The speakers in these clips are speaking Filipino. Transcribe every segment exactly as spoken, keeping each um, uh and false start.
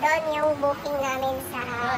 doon yung booking namin sa...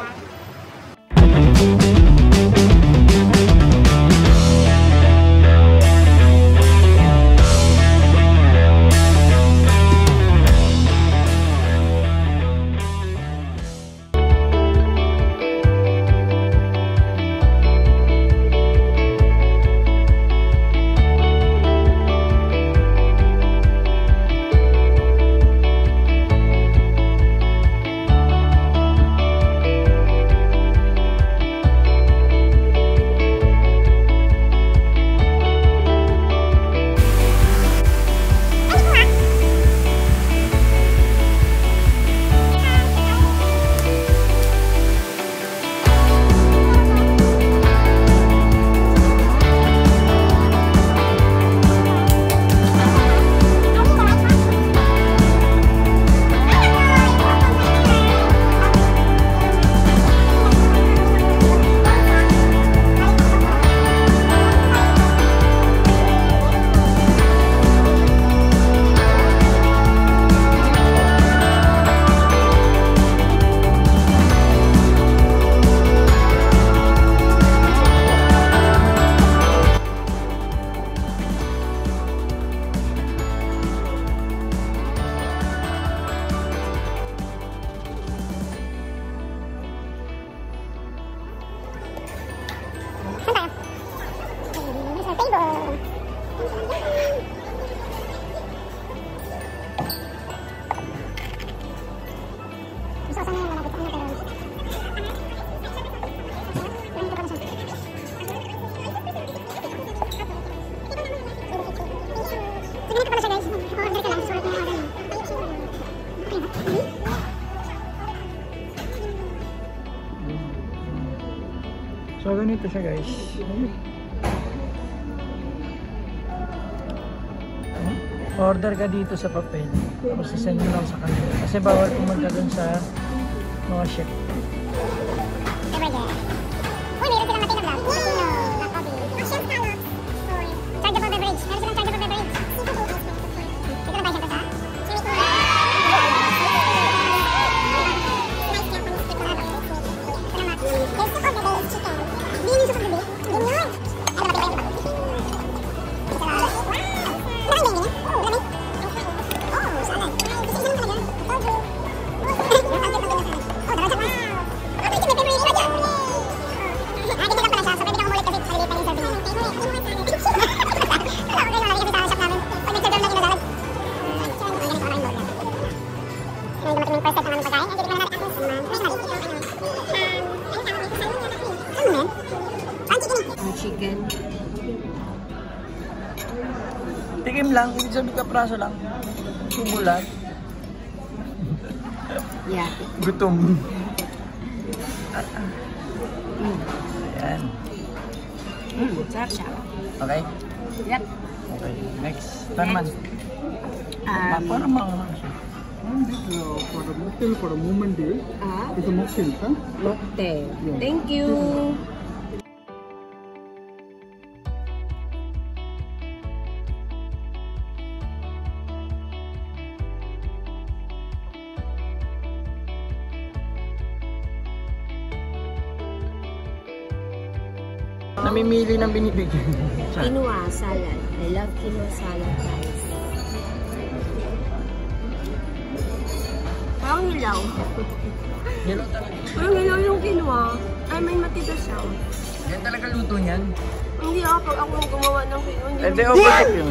So ganito siya guys. Order ka dito sa papel. Tapos isend mo lang sa kanila. Kasi bawal pumunta dun sa mga chef. Uy, meron silang Latina vlog. Latino. Action scallops. Chargeable beverage. Meron silang chargeable beverage. Dito na tayo siyempre sa chicken. Tikim lang, ibig sabihin kapraso lang. Subulat. Yeah. Gutom. Mm. Ayan. Mm, sarap siya. Okay? Yep. Okay, next. Tanman. Um, Parang mga mga siya. Uh, for the mocktail, for the moment day, ah, it's a mocktail, huh? mocktail. Yeah. Thank you. Namimili ng binibigyan. Quinoa salad. I love quinoa salad, guys. Parang hilaw. Hilaw talaga. Parang hilaw yung quinoa. Ay, may matigas siya. Yan talaga luto niyan. Hindi ako pag ako gumawa ng quinoa. Hindi, opposite yun.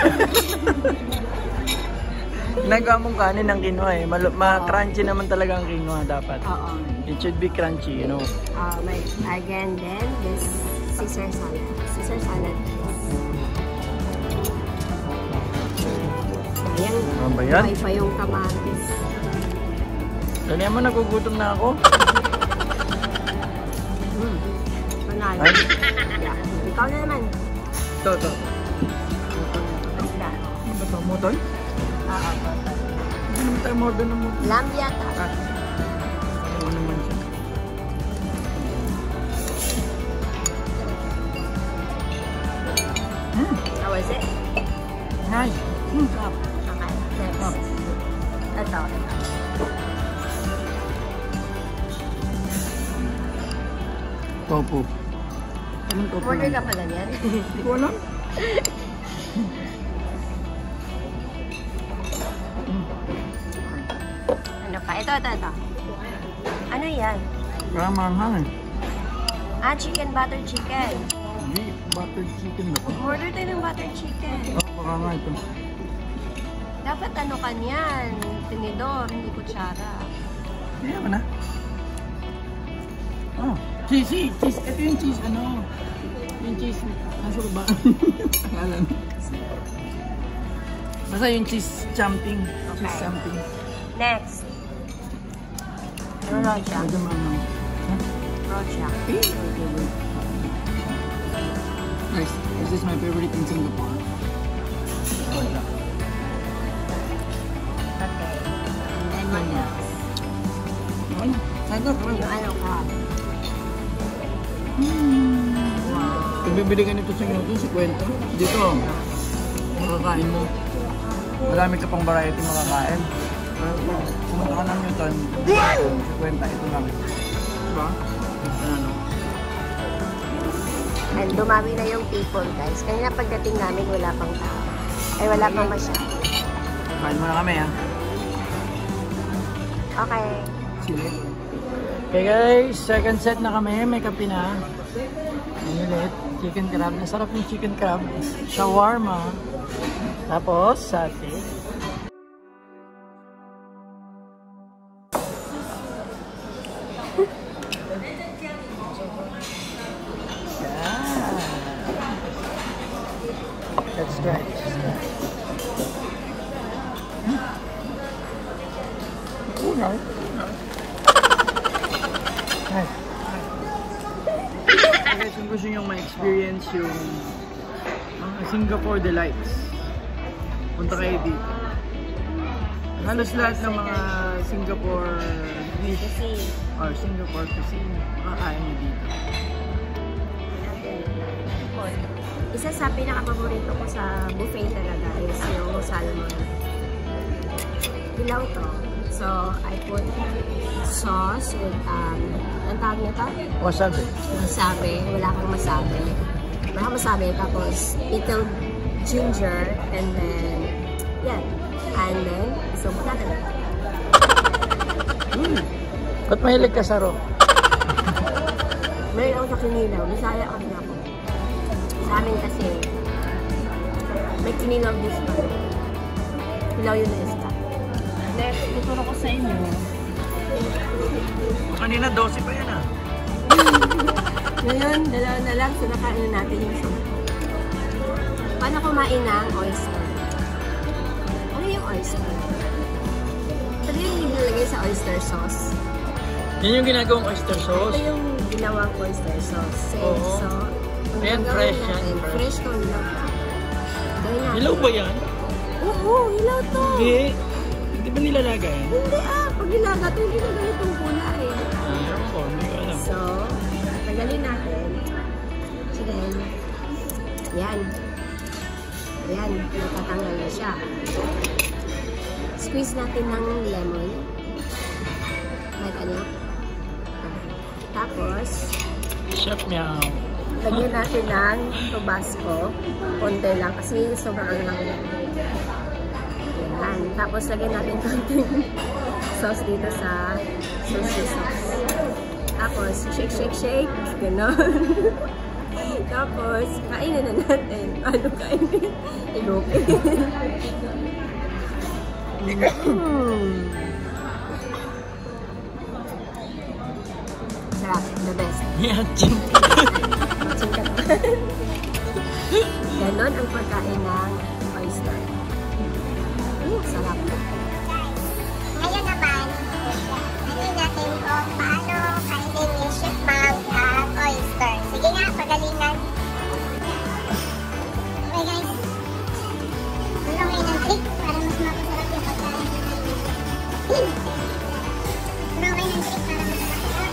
Nagawa mong kanin ng quinoa eh. Ma-crunchy naman talaga ang quinoa dapat. Oo. It should be crunchy, you know. Uh, like, again, then, this Caesar salad. Caesar salad. Ayan. Ano ba yan? May pa yung kamatis. Dali mo, nagugutom na ako. Hmm. Panalo. Ay. Yeah. Ikaw na naman. Ito, ito. What's that? Ano ba ito? Motoy? Oo. Hindi naman tayo modern ng motoy. Lamb yata. Ah. Ano naman siya? Hmm. How was it? Nice. Hmm. Sarap. Okay. Next. Sarap. Ito. Tofu. Anong tofu? Order ka pala niyan. Hindi ko alam. Ano pa? Ito, ito, ito. Ano yan? Parang manghang eh. Ah, chicken butter chicken. Hindi, buttered chicken na po. Order tayo ng butter chicken. Oh, baka nga ito. Dapat ano ka niyan? Tinidor, hindi kutsara. Kaya mo na. Oh, cheese, cheese, cheese. Ito yung cheese, ano? Yung cheese, nasa baba. Pangalan. Basta yung cheese jumping. Okay. Cheese jumping. Next. Ano roja? Medyo manghang. Huh? Roja. Eh, okay. Nice. This is my favorite in Singapore. Roja. Okay. And then what else? Ano? Ano? Yung ano ka? Wow. Kung bibili ka nito sa Newton, si Kwento. Dito, makakain mo. Marami ka pang variety makakain. Pero kung pumunta ka ng Newton, si Kwenta, ito lang. Diba? Ano? And dumami na yung people, guys. Kanina pagdating namin, wala pang tao. Ay, wala pang masyado. Kain mo na kami, ha? Okay. Sili. Okay guys, second set na kami. May kape na. Ano ulit? Chicken crab. Nasarap yung chicken crab. Shawarma. Tapos, sate. Let's try. Let's try. Oh, no. Hi. Guys, kung gusto nyo ma-experience yung mga Singapore delights, punta kayo dito. Halos lahat ng mga Singapore dish or Singapore cuisine, makakain nyo dito. Isa sa pinaka-paborito ko sa buffet talaga is yung salmon. Hilaw to. So, I put sauce with, um, ang tawag nito? Wasabi. Masabi. Wala kang masabi. Wala kang masabi. Tapos, little ginger. And then, yan. And then, so, natin. Mm. Ba't mahilig ka sa raw? Meron ako sa kinilaw. Bisaya ako na ako. Sa amin kasi, may kinilaw this one. Hilaw yun na isa. Next, tuturo ko sa inyo. Kanina, dose pa yan ah. Ngayon, dalawa na lang, so nakain na natin yung soup. Paano kumain ng oyster? Ano yung oyster? Ito yung nilalagay sa oyster sauce. Yan yung ginagawang oyster sauce. Ito yung ginawang oyster sauce. Oo. So, Ayan, fresh yan. Fresh to, hilaw pa. Hilaw ba yan? Oo, hilaw to. Hindi. Hindi ba nilalagay? Hindi ah, pag nilaga to, hindi na ganitong kulay. Ah, ewan ko, hindi ko alam. So, tagalin natin. So then, yan. Yan, natatanggal na siya. Squeeze natin ng lemon. Kahit ano. Tapos, Chef meow. lagyan natin ng Tabasco. Konti lang kasi sobrang ano lang yan. Yan. Tapos, lagyan natin konting sauce dito sa sushi sauce. Tapos, shake, shake, shake. Ganon. Tapos, kainin na natin. Ano kainin? Ilupin. mm. Sarap. The best. Yan, ching. Ganon ang pagkain ng oyster. Uh, sarap. Ngayon naman, ano natin kung paano kainin ni Chef Mang ang oyster. Sige nga, pagalingan. Okay guys, meron kayo ng trick para mas mapasarap yung pagkain. Meron kayo ng trick para mas mapasarap.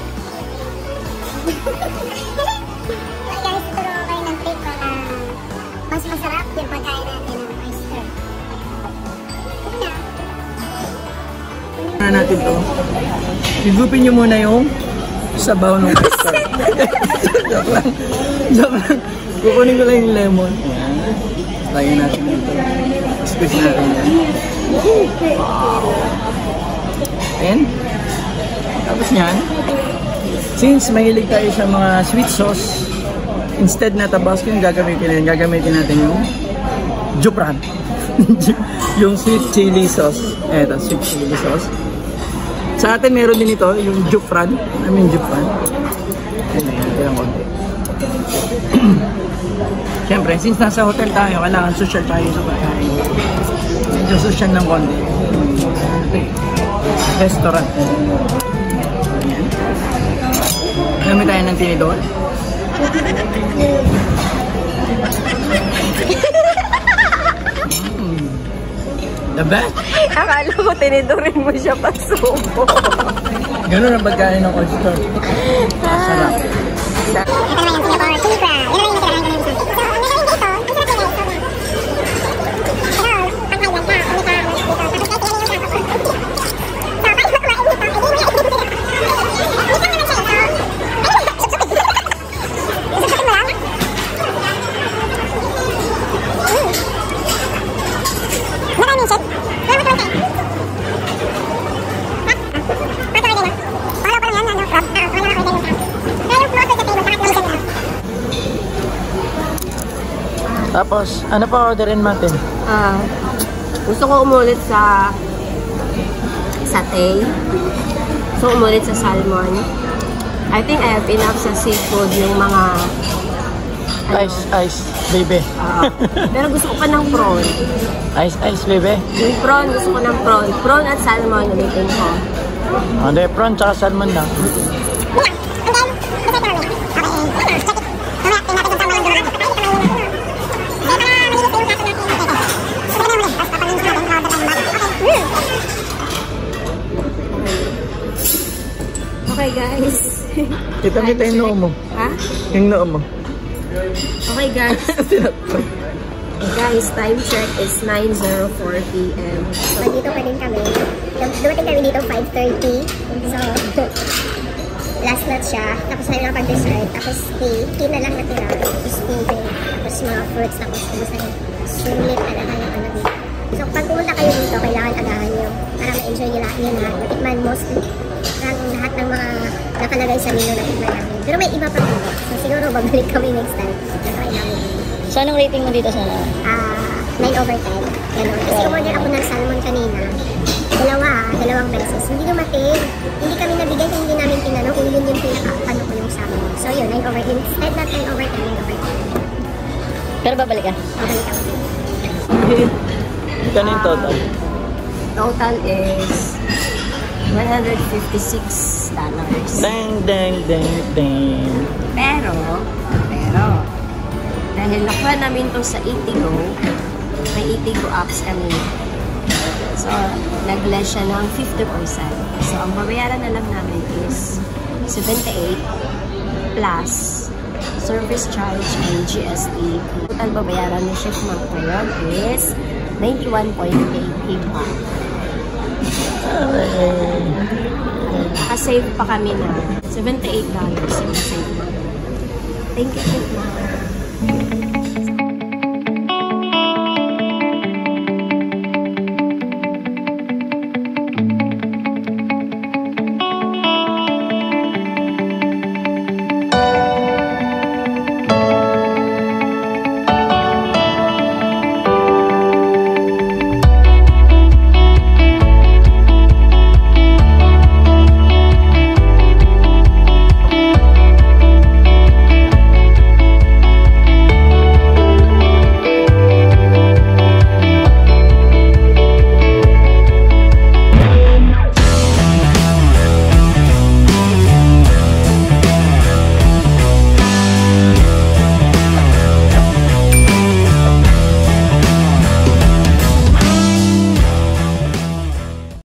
Okay guys, meron kayo ng trick para mas masarap yung pagkain natin ng oyster. Sige na. Na natin to. Higupin nyo muna yung sabaw ng oyster. Joke lang. Joke lang. Kukunin ko lang yung lemon. Ayan. Lagyan natin dito. Squeeze natin yan. And, tapos nyan, since mahilig tayo sa mga sweet sauce, instead na tabasco yung gagamitin natin, gagamitin natin yung Jupran. Yung sweet chili sauce. Eto, sweet chili sauce. Sa atin meron din ito, yung Jupran. I mean Jupran. Ayan, ito lang konti. Siyempre, since nasa hotel tayo, kailangan social tayo sa pagkain. Medyo social ng konti. Restaurant. Ayan. Gamit tayo ng tinidor. Mm. The best. Akala mo tinidurin mo siya pa subo. Ganun ang pagkain ng oyster. Masarap. Ito naman yung Singapore chili crab. Yun naman yung nakirahan ko na So, ang gagawin dito, ang sarap nila. Pero, pang highlight na, kung ika, dito. Tapos kahit tingnan yung sako. So, kahit makumain dito, hindi mo na i-dito. Minsan naman siya ito. Susupin mo lang. Mm. Maraming shake. Wala mo ito lang. Pati order na. Wala pa lang yan, ano, crab. Ah, wala na order na. Tapos, ano pa orderin natin? Ah, gusto ko umulit sa satay. So, umulit sa salmon. I think I have enough sa seafood, yung mga ano, Ice, ice, baby. ah, pero gusto ko pa ng prawn. Ice, ice, baby. Yung prawn, gusto ko ng prawn. Prawn at salmon, ulitin ko. Hindi, prawn tsaka salmon lang. Okay, guys. Kita-kita yung noo mo. Ha? Yung noo mo. Okay, guys. Guys, time check is nine oh four p m Nandito pa din kami. Dumating kami dito five thirty. So, last lot siya. Tapos na lang pag-dessert. Tapos tea. Tea na lang natira. Tapos tubig. Tapos mga fruits. Tapos tapos na sulit talaga yung ano dito. So, pag pumunta kayo dito, kailangan agahan nyo. Para ma-enjoy nyo lahat yun lahat. Matikman mostly ang lahat ng mga nakalagay sa menu na tikman namin. Pero may iba pa dito. So, siguro babalik kami next time. Natry namin. So, anong rating mo dito sa... Ah, nine over ten. Ganun. Kasi umorder ako ng salmon kanina. Dalawa, dalawang beses. Hindi dumating. Hindi kami nabigay kung hindi namin tinanong kung yun yung pinaka-ano ko yung salmon. So yun, nine over ten. Instead na ten over ten, nine over ten. Pero babalik ka? Babalik ako. Ito na yung total. Total is one hundred fifty-six dollars. Dang, dang, dang, dang. Pero, pero, dahil nakuha namin to sa Eatigo, may Eatigo apps kami. So, nag-less siya ng fifty percent. So, ang babayaran na lang namin is seventy-eight plus service charge and G S T. Total babayaran ni Chef Mark ngayon is ninety-one point eight baht. Nakasave pa kami na seventy-eight dollars yung save namin. Thank you, Chef Mark.